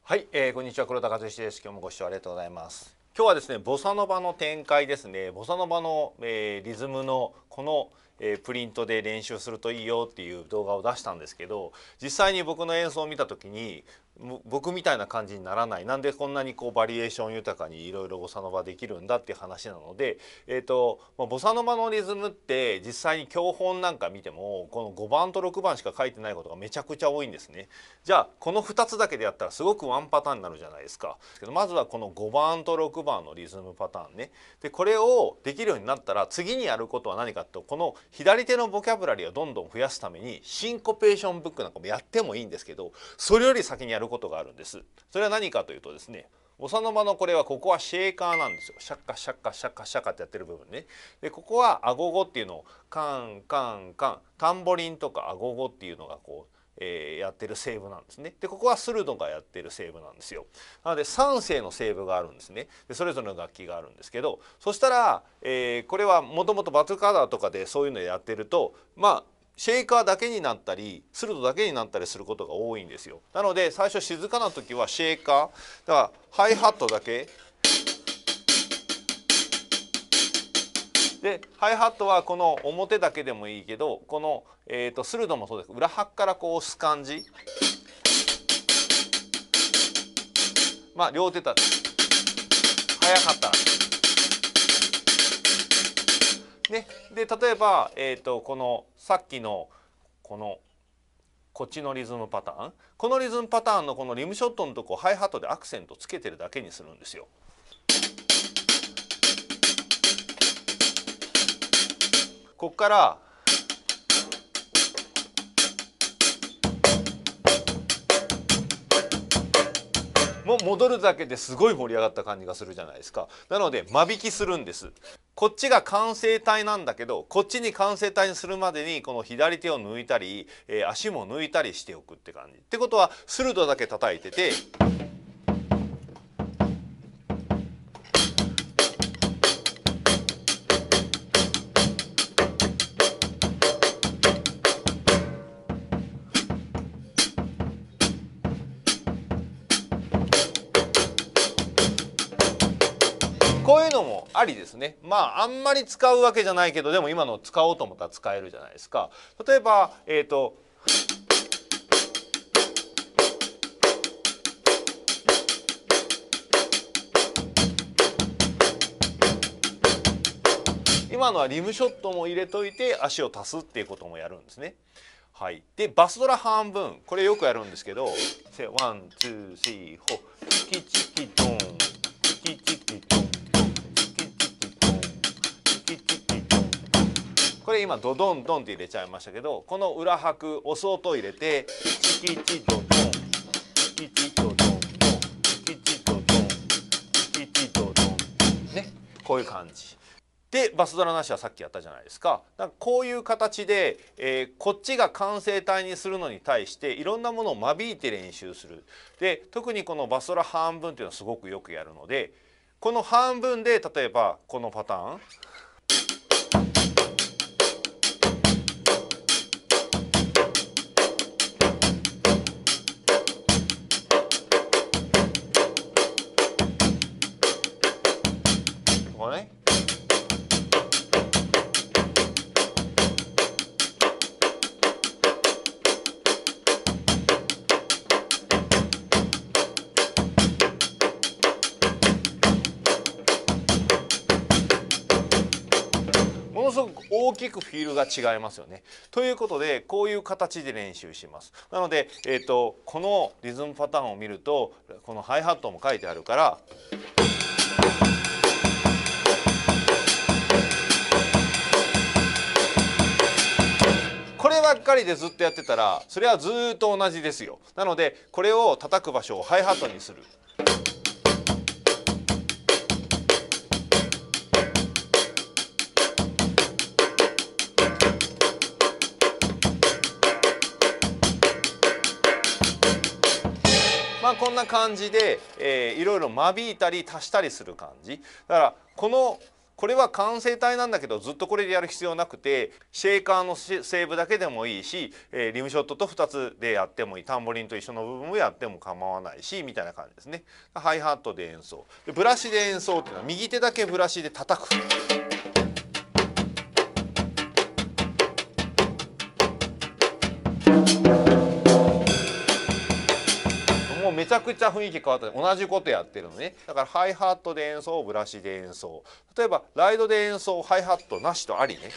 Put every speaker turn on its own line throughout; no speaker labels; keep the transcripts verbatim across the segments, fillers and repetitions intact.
はい、えー、こんにちは、黒田和之です。今日もご視聴ありがとうございます。今日はですね、ボサノバの展開ですね。ボサノバの、えー、リズムのこの、えー、プリントで練習するといいよっていう動画を出したんですけど、実際に僕の演奏を見た時に僕みたいな感じにならない、なんでこんなにこうバリエーション豊かにいろいろボサノバできるんだっていう話なので、えーとまあ、ボサノバのリズムって実際に教本なんか見てもこのごばんとろくばんしか書いてないことがめちゃくちゃ多いんですね。じゃあこのふたつだけでやったらすごくワンパターンになるじゃないですか。けどまずはこのごばんとろくばんのリズムパターンね。でこれをできるようになったら次にやることは何かと、この左手のボキャブラリーをどんどん増やすためにシンコペーションブックなんかもやってもいいんですけど、それより先にやることがあるんです。それは何かというとですね、ボサノバのこれはここはシェーカーなんですよ。シャッカシャッカシャッカシャッカってやってる部分ね。でここはアゴゴっていうのをカンカンカン、タンボリンとかアゴゴっていうのがこうえー、やってるセーブなんですね。でここはスルドがやってるセーブなんですよ。なのでさん声のセーブがあるんですね。でそれぞれの楽器があるんですけど、そしたら、えー、これはもともとバトカーダーとかでそういうのやってると、まあシェイカーだけになったりスルドだけになったりすることが多いんですよ。なので最初静かな時はシェイカーだからハイハットだけでハイハットはこの表だけでもいいけど、この、えー、とスルドもそうです。裏拍からこう押す感じ、まあ両手だ早かったらね。で例えば、えー、とこのさっきのこのこっちのリズムパターン、このリズムパターンのこのリムショットのとこハイハットでアクセントつけてるだけにするんですよ。こっからもう戻るだけですごい盛り上がった感じがするじゃないですか。なので間引きするんです。こっちが完成体なんだけど、こっちに完成体にするまでにこの左手を抜いたり、えー、足も抜いたりしておくって感じ。ってことはスルドだけ叩いてて。こういうのもありですね。まああんまり使うわけじゃないけど、でも今の使おうと思ったら使えるじゃないですか。例えばえっと今のはリムショットも入れといて足を足すっていうこともやるんですね。はい、でバスドラ半分、これよくやるんですけど、ワンツースリーフォーチキチキドンチキチキドンチキチキドンチキチキドン。これ今ドドンドンって入れちゃいましたけど、この裏拍押す音を入れてチキチドドンチキチドドンチキチドドンチキチドドンね、こういう感じ。でバスドラなしはさっきやったじゃないですか。だからこういう形で、えー、こっちが完成体にするのに対していろんなものを間引いて練習する。で特にこのバスドラ半分っていうのはすごくよくやるので、この半分で例えばこのパターン。ここね。ものすごく大きくフィールが違いますよね。ということでこういう形で練習します。なので、えーと、このリズムパターンを見るとこのハイハットも書いてあるから。こればっかりでずっとやってたらそれはずっと同じですよ。なのでこれを叩く場所をハイハットにする。まあこんな感じで、えー、いろいろ間引いたり足したりする感じだから、このこれは完成体なんだけどずっとこれでやる必要なくて、シェーカーのセーブだけでもいいし、えー、リムショットとふたつでやってもいい、タンボリンと一緒の部分をやっても構わないしみたいな感じですね。ハイハットで演奏で、ブラシで演奏っていうのは右手だけブラシで叩く。もうめちゃくちゃ雰囲気変わった。同じことやってるのね。だからハイハットで演奏、ブラシで演奏。例えばライドで演奏、ハイハットなしとありね。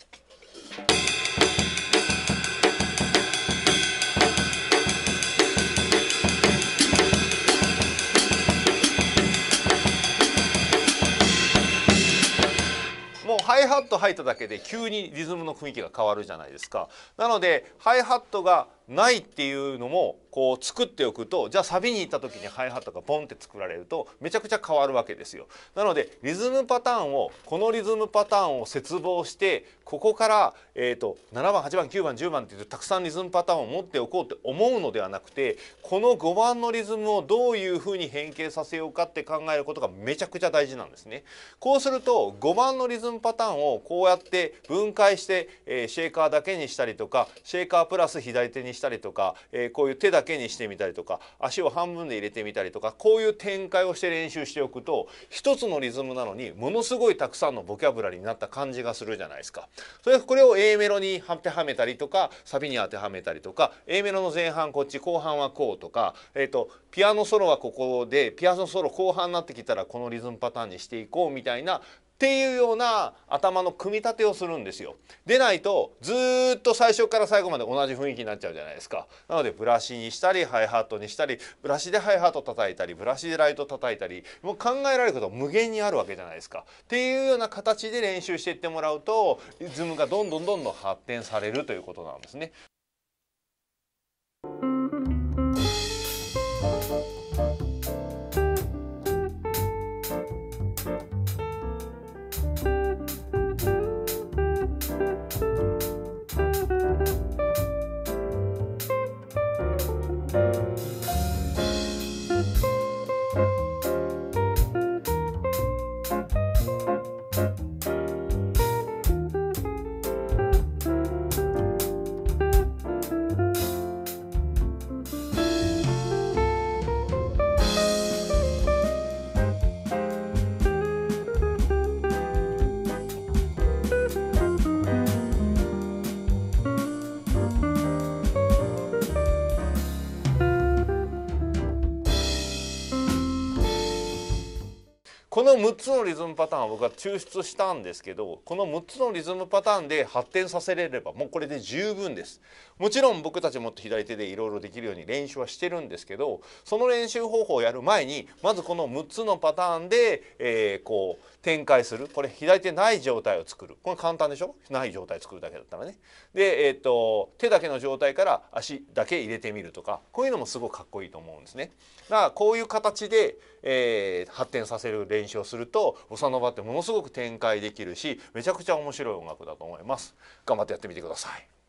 もうハイハット入っただけで急にリズムの雰囲気が変わるじゃないですか。なのでハイハットがないっていうのもこう作っておくと、じゃあサビに行った時にハイハットがポンって作られるとめちゃくちゃ変わるわけですよ。なのでリズムパターンをこのリズムパターンを切望して、ここから、えー、とななばんはちばんきゅうばんじゅうばんっていうたくさんリズムパターンを持っておこうって思うのではなくて、このごばんのリズムをどういうふうに変形させようかって考えることがめちゃくちゃ大事なんですね。こうするとごばんのリズムパターンをこうやって分解して、えー、シェーカーだけにしたりとか、シェーカープラス左手にしたりとか、えー、こういう手だけにしてみたりとか、足を半分で入れてみたりとか、こういう展開をして練習しておくと、一つのリズムなのにものすごいたくさんのボキャブラリーになった感じがするじゃないですか。それこれを A メロに当てはめたりとか、サビに当てはめたりとか、 A メロの前半こっち、後半はこうとか、えー、とピアノソロはここで、ピアノソロ後半になってきたらこのリズムパターンにしていこうみたいなっていうような頭の組み立てをするんですよ。でないとずっと最初から最後まで同じ雰囲気になっちゃうじゃないですか。なのでブラシにしたりハイハットにしたり、ブラシでハイハット叩いたり、ブラシでライト叩いたり、もう考えられること無限にあるわけじゃないですか。っていうような形で練習していってもらうと、リズムがどんどんどんどん発展されるということなんですね。このむっつのリズムパターンを僕は抽出したんですけど、このむっつのリズムパターンで発展させれればもうこれで十分です。もちろん僕たちもっと左手でいろいろできるように練習はしてるんですけど、その練習方法をやる前にまずこのむっつのパターンで、えー、こう展開する。これ左手ない状態を作る。これ簡単でしょ。ない状態作るだけだったらね。で、えー、と手だけの状態から足だけ入れてみるとか、こういうのもすごくかっこいいと思うんですね。だからこういう形で、えー、発展させる練習をするとボサノバってものすごく展開できるし、めちゃくちゃ面白い音楽だと思います。頑張ってやってみてください。